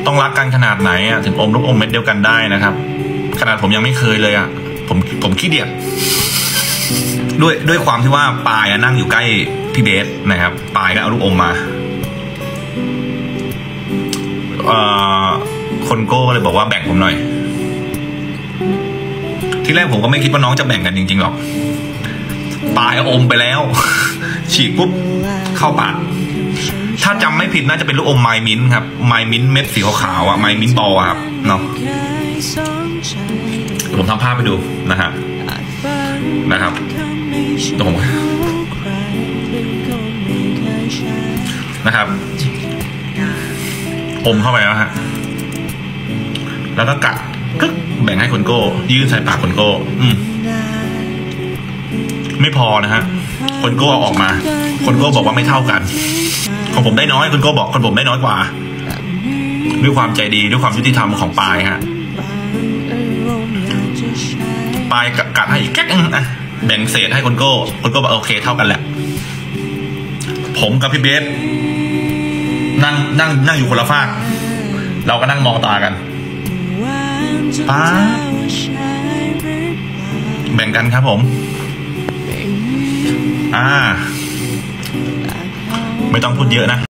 ต้องรักกันขนาดไหนอ่ะถึงอมลูกอมเม็ดเดียวกันได้นะครับขนาดผมยังไม่เคยเลยอ่ะผมขี้เดียดด้วยความที่ว่าปายนั่งอยู่ใกล้พี่เบสนะครับปายก็เอาลูกอมมาคนโก้ก็เลยบอกว่าแบ่งผมหน่อยที่แรกผมก็ไม่คิดว่าน้องจะแบ่งกันจริงๆหรอกปายอมไปแล้วฉีกปุ๊บเข้าปากถ้าจำไม่ผิดน่าจะเป็นลูกอมไมมิ้นครับไมมิ้นเม็ดสีขาวๆอ่ะไมมิ้นบอลครับเนาะผมทำภาพไปดูนะครับตรงนะครับอมเข้าไปแล้วฮะแล้วก็กัดกึ๊กแบ่งให้คนโก้ยื่นใส่ปากคนโก้ไม่พอนะฮะคนโก้เอาออกมาคนโก้บอกว่าไม่เท่ากันของผมได้น้อยคนโก้บอกคนผมได้น้อยกว่าด้วยความใจดีด้วยความยุติธรรมของปายฮะปายกัดให้อีกแก๊กนะแบ่งเศษให้คนโก้บอกโอเคเท่ากันแหละผมกับพี่เบสนั่งอยู่คนละฝากเราก็นั่งมองตากันป้าแบ่งกันครับผมไม่ต้องพูดเยอะนะ